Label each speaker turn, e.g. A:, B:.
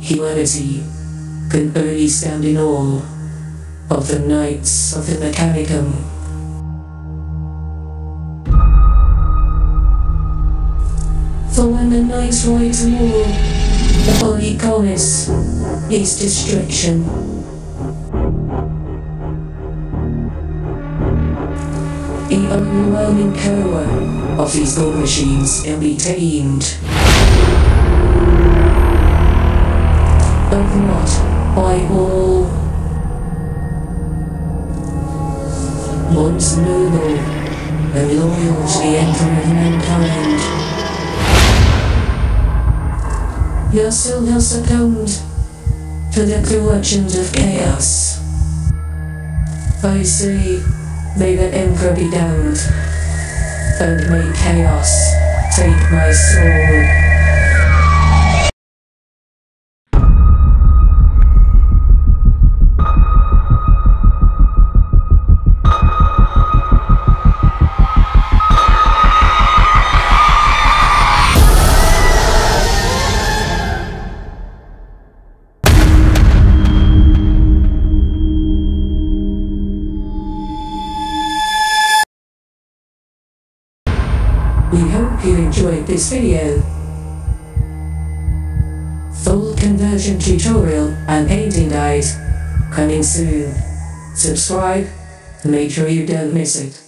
A: humanity can only stand in awe of the Knights of the Mechanicum. For when the Knights ride to war, the only promise is destruction. The overwhelming power of these war machines will be tamed. But not by all. Once noble and loyal to the Emperor of mankind, your soul has succumbed to the corruptions of chaos. I say, may the Emperor be damned, and may chaos take my soul. We hope you enjoyed this video. Full conversion tutorial and painting guide coming soon. Subscribe to make sure you don't miss it.